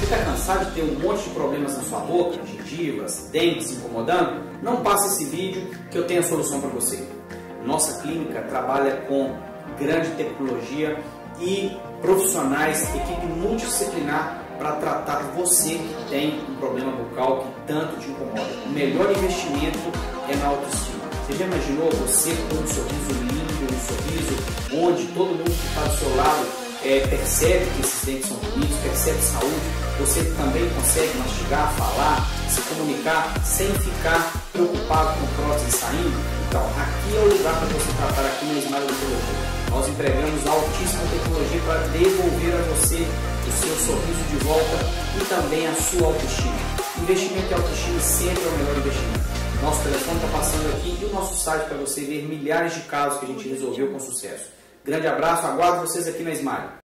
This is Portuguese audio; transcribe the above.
está cansado de ter um monte de problemas na sua boca, gengivas, dentes incomodando? Não passe esse vídeo que eu tenho a solução para você. Nossa clínica trabalha com grande tecnologia e profissionais, equipe multidisciplinar para tratar você que tem um problema bucal que tanto te incomoda. O melhor investimento é na autoestima. Você já imaginou você com um sorriso lindo, um sorriso onde todo mundo que está do seu lado percebe que esses dentes são bonitos, percebe saúde, você também consegue mastigar, falar, se comunicar sem ficar preocupado com prótese saindo? Então, aqui é o lugar para você tratar aqui na Smile Odontologia. Nós empregamos altíssima tecnologia para devolver a você o seu sorriso de volta e também a sua autoestima. Investimento em autoestima sempre é o melhor investimento. Nosso telefone está passando aqui e o nosso site para você ver milhares de casos que a gente resolveu com sucesso. Grande abraço, aguardo vocês aqui na Smile.